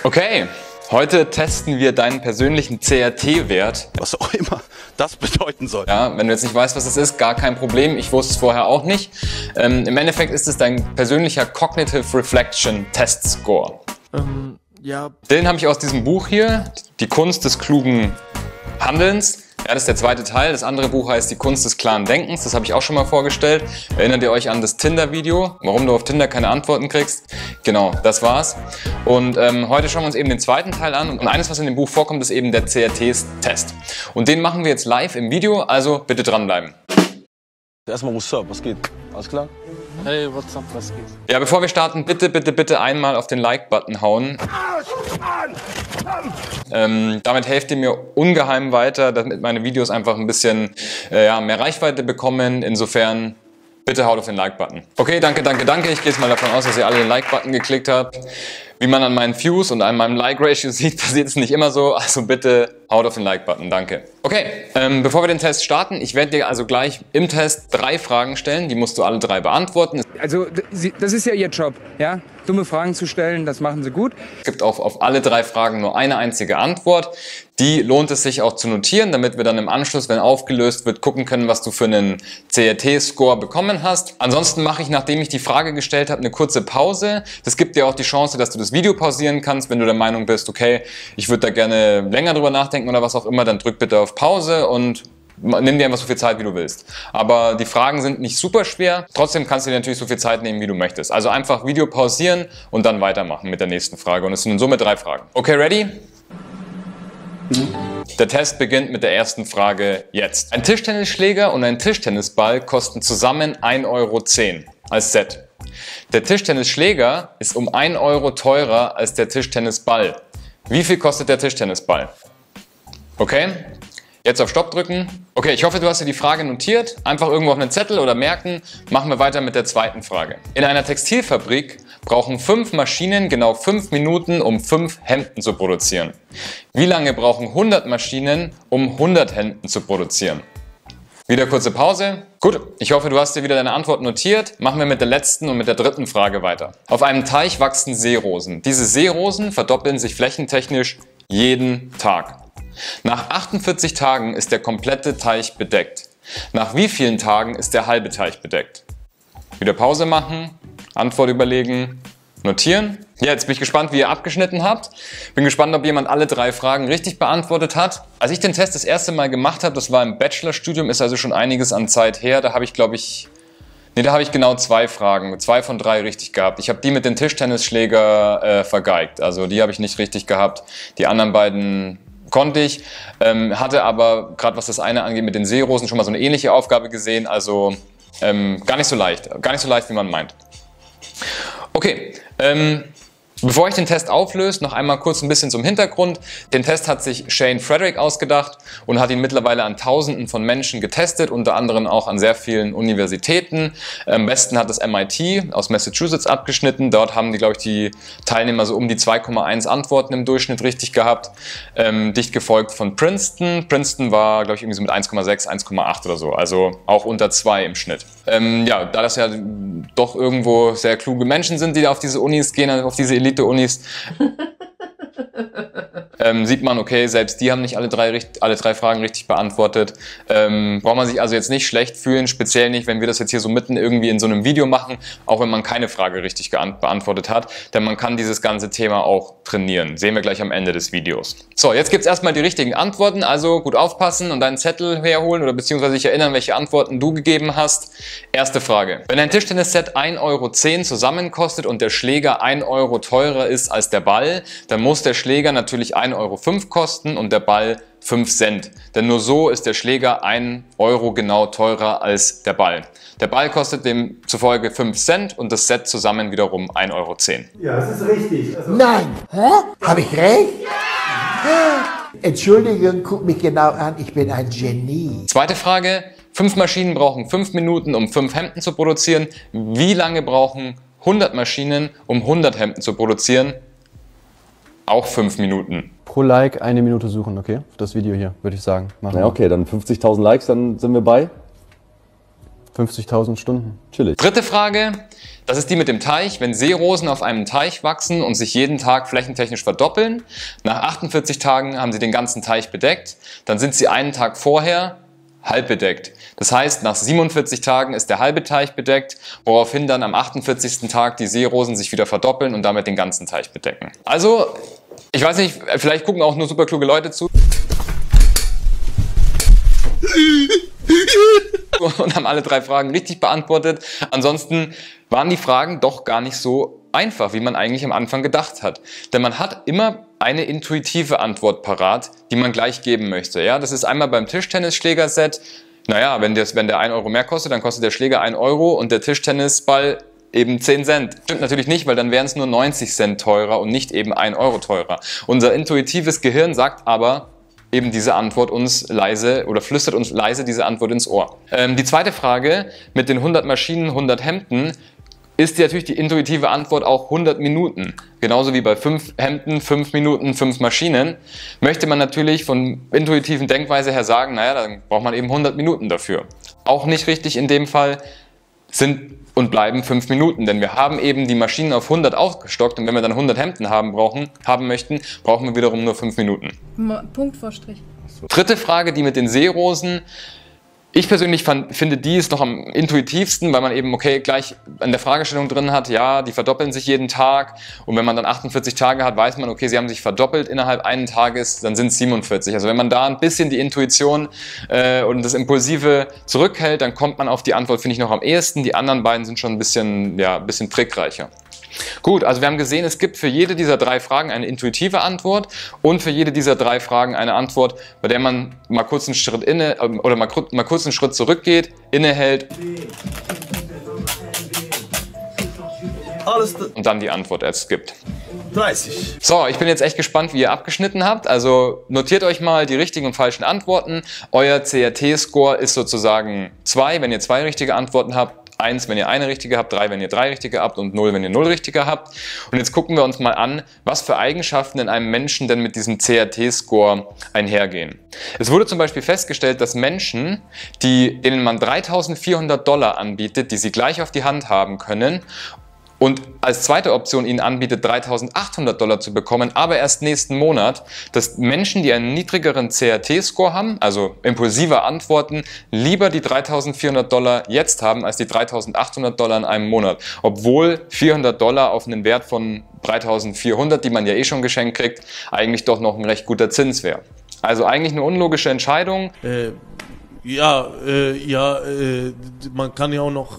Okay, heute testen wir deinen persönlichen CRT-Wert. Was auch immer das bedeuten soll. Ja, wenn du jetzt nicht weißt, was es ist, gar kein Problem. Ich wusste es vorher auch nicht. Im Endeffekt ist es dein persönlicher Cognitive Reflection Test Score. Ja. Den habe ich aus diesem Buch hier, Die Kunst des klugen Handelns. Ja, das ist der zweite Teil. Das andere Buch heißt Die Kunst des klaren Denkens. Das habe ich auch schon mal vorgestellt. Erinnert ihr euch an das Tinder-Video? Warum du auf Tinder keine Antworten kriegst? Genau, das war's. Und heute schauen wir uns eben den zweiten Teil an. Und eines, was in dem Buch vorkommt, ist eben der CRT-Test. Und den machen wir jetzt live im Video, also bitte dranbleiben. Erstmal what's up, was geht? Alles klar? Hey, what's up, was geht? Ja, bevor wir starten, bitte, bitte, bitte einmal auf den Like-Button hauen. Damit helft ihr mir ungeheim weiter, damit meine Videos einfach ein bisschen mehr Reichweite bekommen. Insofern, bitte haut auf den Like-Button. Okay, danke, danke, danke. Ich gehe jetzt mal davon aus, dass ihr alle den Like-Button geklickt habt. Wie man an meinen Views und an meinem Like-Ratio sieht, passiert es nicht immer so. Also bitte haut auf den Like-Button. Danke. Okay, bevor wir den Test starten, ich werde dir also gleich im Test 3 Fragen stellen. Die musst du alle 3 beantworten. Also das ist ja Ihr Job, ja? Dumme Fragen zu stellen, das machen Sie gut. Es gibt auf alle 3 Fragen nur eine einzige Antwort. Die lohnt es sich auch zu notieren, damit wir dann im Anschluss, wenn aufgelöst wird, gucken können, was du für einen CRT-Score bekommen hast. Ansonsten mache ich, nachdem ich die Frage gestellt habe, eine kurze Pause. Das gibt dir auch die Chance, dass du das Video pausieren kannst, wenn du der Meinung bist, okay, ich würde da gerne länger drüber nachdenken oder was auch immer, dann drück bitte auf Pause und nimm dir einfach so viel Zeit, wie du willst. Aber die Fragen sind nicht super schwer. Trotzdem kannst du dir natürlich so viel Zeit nehmen, wie du möchtest. Also einfach Video pausieren und dann weitermachen mit der nächsten Frage. Und es sind in Summe 3 Fragen. Okay, ready? Der Test beginnt mit der ersten Frage jetzt. Ein Tischtennisschläger und ein Tischtennisball kosten zusammen 1,10 Euro als Set. Der Tischtennisschläger ist um 1 Euro teurer als der Tischtennisball. Wie viel kostet der Tischtennisball? Okay? Jetzt auf Stopp drücken. Okay, ich hoffe, du hast dir die Frage notiert. Einfach irgendwo auf einen Zettel oder merken. Machen wir weiter mit der zweiten Frage. In einer Textilfabrik brauchen 5 Maschinen genau 5 Minuten, um 5 Hemden zu produzieren. Wie lange brauchen 100 Maschinen, um 100 Hemden zu produzieren? Wieder kurze Pause. Gut, ich hoffe, du hast dir wieder deine Antwort notiert. Machen wir mit der letzten und mit der dritten Frage weiter. Auf einem Teich wachsen Seerosen. Diese Seerosen verdoppeln sich flächentechnisch jeden Tag. Nach 48 Tagen ist der komplette Teich bedeckt. Nach wie vielen Tagen ist der halbe Teich bedeckt? Wieder Pause machen, Antwort überlegen, notieren. Ja, jetzt bin ich gespannt, wie ihr abgeschnitten habt. Bin gespannt, ob jemand alle 3 Fragen richtig beantwortet hat. Als ich den Test das erste Mal gemacht habe, das war im Bachelorstudium, ist also schon einiges an Zeit her. Da habe ich, glaube ich, da habe ich genau 2 Fragen, 2 von 3 richtig gehabt. Ich habe die mit dem Tischtennisschläger vergeigt. Also die habe ich nicht richtig gehabt. Die anderen beiden konnte ich, hatte aber, gerade was das eine angeht, mit den Seerosen schon mal so eine ähnliche Aufgabe gesehen, also gar nicht so leicht, wie man meint. Okay, bevor ich den Test auflöse, noch einmal kurz ein bisschen zum Hintergrund. Den Test hat sich Shane Frederick ausgedacht und hat ihn mittlerweile an Tausenden von Menschen getestet, unter anderem auch an sehr vielen Universitäten. Am besten hat das MIT aus Massachusetts abgeschnitten. Dort haben die, glaube ich, die Teilnehmer so um die 2,1 Antworten im Durchschnitt richtig gehabt. Dicht gefolgt von Princeton. Princeton war, glaube ich, irgendwie so mit 1,6, 1,8 oder so. Also auch unter 2 im Schnitt. Ja, da das ja doch irgendwo sehr kluge Menschen sind, die da auf diese Unis gehen, auf diese Elite-Unis, sieht man, okay, selbst die haben nicht alle 3 Fragen richtig beantwortet. Braucht man sich also jetzt nicht schlecht fühlen, speziell nicht, wenn wir das jetzt hier so mitten irgendwie in so einem Video machen, auch wenn man keine Frage richtig beantwortet hat, denn man kann dieses ganze Thema auch trainieren. Sehen wir gleich am Ende des Videos. So, jetzt gibt es erstmal die richtigen Antworten, also gut aufpassen und deinen Zettel herholen oder beziehungsweise dich erinnern, welche Antworten du gegeben hast. Erste Frage. Wenn ein Tischtennisset 1,10 Euro zusammen kostet und der Schläger 1 Euro teurer ist als der Ball, dann muss der Schläger natürlich 1,05 Euro kosten und der Ball 5 Cent. Denn nur so ist der Schläger 1 Euro genau teurer als der Ball. Der Ball kostet demzufolge 5 Cent und das Set zusammen wiederum 1,10 Euro. Ja, das ist richtig. Also Nein! Hä? Habe ich recht? Ja. Entschuldigung, guck mich genau an, ich bin ein Genie. Zweite Frage. 5 Maschinen brauchen 5 Minuten, um 5 Hemden zu produzieren. Wie lange brauchen 100 Maschinen, um 100 Hemden zu produzieren? Auch 5 Minuten. Pro Like 1 Minute suchen, okay? Für das Video hier, würde ich sagen. Machen ja, okay, dann 50.000 Likes, dann sind wir bei 50.000 Stunden. Chillig. Dritte Frage, das ist die mit dem Teich. Wenn Seerosen auf einem Teich wachsen und sich jeden Tag flächentechnisch verdoppeln, nach 48 Tagen haben sie den ganzen Teich bedeckt, dann sind sie einen Tag vorher halb bedeckt. Das heißt, nach 47 Tagen ist der halbe Teich bedeckt, woraufhin dann am 48. Tag die Seerosen sich wieder verdoppeln und damit den ganzen Teich bedecken. Also, ich weiß nicht, vielleicht gucken auch nur super kluge Leute zu und haben alle 3 Fragen richtig beantwortet. Ansonsten waren die Fragen doch gar nicht so einfach, wie man eigentlich am Anfang gedacht hat. Denn man hat immer eine intuitive Antwort parat, die man gleich geben möchte. Ja, das ist einmal beim Tischtennisschlägerset. Naja, wenn der 1 Euro mehr kostet, dann kostet der Schläger 1 Euro und der Tischtennisball eben 10 Cent. Stimmt natürlich nicht, weil dann wären es nur 90 Cent teurer und nicht eben 1 Euro teurer. Unser intuitives Gehirn sagt aber eben diese Antwort uns leise oder flüstert uns leise diese Antwort ins Ohr. Die zweite Frage mit den 100 Maschinen, 100 Hemden ist natürlich die intuitive Antwort auch 100 Minuten. Genauso wie bei 5 Hemden, 5 Minuten, 5 Maschinen. Möchte man natürlich von intuitiven Denkweise her sagen, naja, dann braucht man eben 100 Minuten dafür. Auch nicht richtig in dem Fall sind und bleiben 5 Minuten, denn wir haben eben die Maschinen auf 100 aufgestockt und wenn wir dann 100 Hemden haben möchten, brauchen wir wiederum nur 5 Minuten. Punkt vor Strich. Dritte Frage, die mit den Seerosen. Ich persönlich finde, die ist noch am intuitivsten, weil man eben, okay, gleich an der Fragestellung drin hat, ja, die verdoppeln sich jeden Tag und wenn man dann 48 Tage hat, weiß man, okay, sie haben sich verdoppelt innerhalb einen Tages, dann sind es 47. Also wenn man da ein bisschen die Intuition und das Impulsive zurückhält, dann kommt man auf die Antwort, finde ich, noch am ehesten. Die anderen beiden sind schon ein bisschen trickreicher. Gut, also wir haben gesehen, es gibt für jede dieser 3 Fragen eine intuitive Antwort und für jede dieser 3 Fragen eine Antwort, bei der man mal kurz einen Schritt mal kurz einen Schritt zurückgeht, innehält und dann die Antwort erst gibt. 30. So, ich bin jetzt echt gespannt, wie ihr abgeschnitten habt. Also notiert euch mal die richtigen und falschen Antworten. Euer CRT-Score ist sozusagen 2, wenn ihr 2 richtige Antworten habt. 1, wenn ihr eine richtige habt, 3, wenn ihr 3 richtige habt und 0, wenn ihr 0 richtige habt. Und jetzt gucken wir uns mal an, was für Eigenschaften in einem Menschen denn mit diesem CRT-Score einhergehen. Es wurde zum Beispiel festgestellt, dass Menschen, denen man $3.400 anbietet, die sie gleich auf die Hand haben können, und als zweite Option ihnen anbietet, $3.800 zu bekommen, aber erst nächsten Monat, dass Menschen, die einen niedrigeren CRT-Score haben, also impulsiver antworten, lieber die $3.400 jetzt haben, als die $3.800 in einem Monat. Obwohl $400 auf einen Wert von 3.400, die man ja eh schon geschenkt kriegt, eigentlich doch noch ein recht guter Zins wäre. Also eigentlich eine unlogische Entscheidung. Man kann ja auch noch...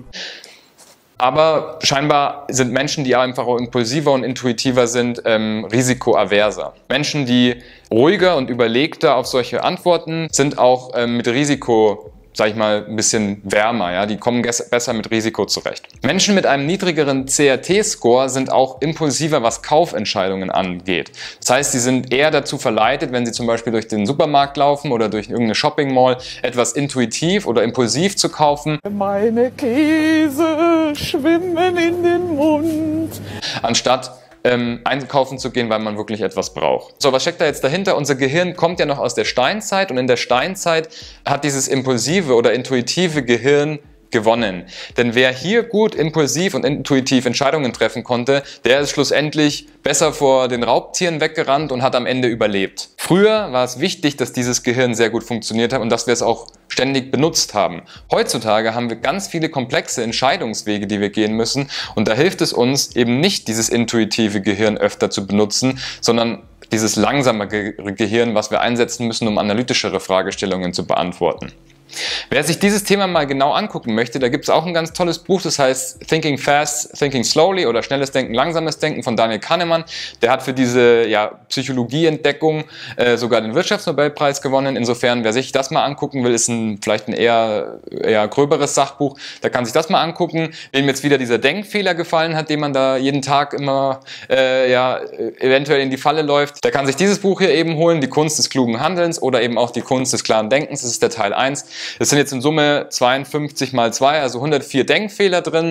Aber scheinbar sind Menschen, die einfach auch impulsiver und intuitiver sind, risikoaverser. Menschen, die ruhiger und überlegter auf solche Antworten sind auch mit Risiko, sag ich mal, ein bisschen wärmer. Ja? Die kommen besser mit Risiko zurecht. Menschen mit einem niedrigeren CRT-Score sind auch impulsiver, was Kaufentscheidungen angeht. Das heißt, sie sind eher dazu verleitet, wenn sie zum Beispiel durch den Supermarkt laufen oder durch irgendeine Shopping-Mall, etwas intuitiv oder impulsiv zu kaufen. Meine Käse schwimmen in den Mund. Anstatt einkaufen zu gehen, weil man wirklich etwas braucht. So, was steckt da jetzt dahinter? Unser Gehirn kommt ja noch aus der Steinzeit und in der Steinzeit hat dieses impulsive oder intuitive Gehirn gewonnen. Denn wer hier gut impulsiv und intuitiv Entscheidungen treffen konnte, der ist schlussendlich besser vor den Raubtieren weggerannt und hat am Ende überlebt. Früher war es wichtig, dass dieses Gehirn sehr gut funktioniert hat und dass wir es auch ständig benutzt haben. Heutzutage haben wir ganz viele komplexe Entscheidungswege, die wir gehen müssen und da hilft es uns eben nicht, dieses intuitive Gehirn öfter zu benutzen, sondern dieses langsame Gehirn, was wir einsetzen müssen, um analytischere Fragestellungen zu beantworten. Wer sich dieses Thema mal genau angucken möchte, da gibt es auch ein ganz tolles Buch, das heißt Thinking Fast, Thinking Slowly oder Schnelles Denken, Langsames Denken von Daniel Kahnemann. Der hat für diese Psychologieentdeckung sogar den Wirtschaftsnobelpreis gewonnen. Insofern, wer sich das mal angucken will, ist vielleicht ein eher gröberes Sachbuch. Da kann sich das mal angucken. Wem jetzt wieder dieser Denkfehler gefallen hat, den man da jeden Tag immer eventuell in die Falle läuft, der kann sich dieses Buch hier eben holen, Die Kunst des klugen Handelns oder eben auch Die Kunst des klaren Denkens. Das ist der Teil 1. Es sind jetzt in Summe 52 mal 2, also 104 Denkfehler drin.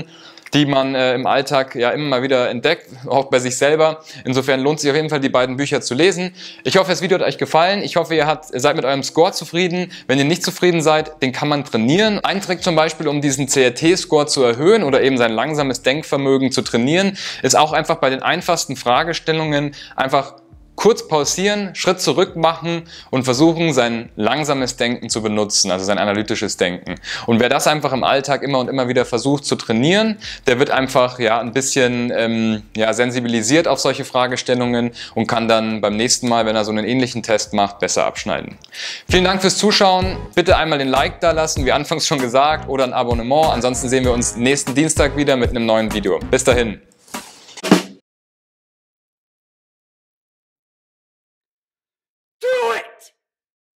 die man im Alltag ja immer mal wieder entdeckt, auch bei sich selber. Insofern lohnt sich auf jeden Fall, die beiden Bücher zu lesen. Ich hoffe, das Video hat euch gefallen. Ich hoffe, ihr seid mit eurem Score zufrieden. Wenn ihr nicht zufrieden seid, den kann man trainieren. Ein Trick zum Beispiel, um diesen CRT-Score zu erhöhen oder eben sein langsames Denkvermögen zu trainieren, ist auch einfach bei den einfachsten Fragestellungen einfach kurz pausieren, Schritt zurück machen und versuchen, sein langsames Denken zu benutzen, also sein analytisches Denken. Und wer das einfach im Alltag immer und immer wieder versucht zu trainieren, der wird einfach ja ein bisschen sensibilisiert auf solche Fragestellungen und kann dann beim nächsten Mal, wenn er so einen ähnlichen Test macht, besser abschneiden. Vielen Dank fürs Zuschauen. Bitte einmal den Like da lassen, wie anfangs schon gesagt, oder ein Abonnement. Ansonsten sehen wir uns nächsten Dienstag wieder mit einem neuen Video. Bis dahin.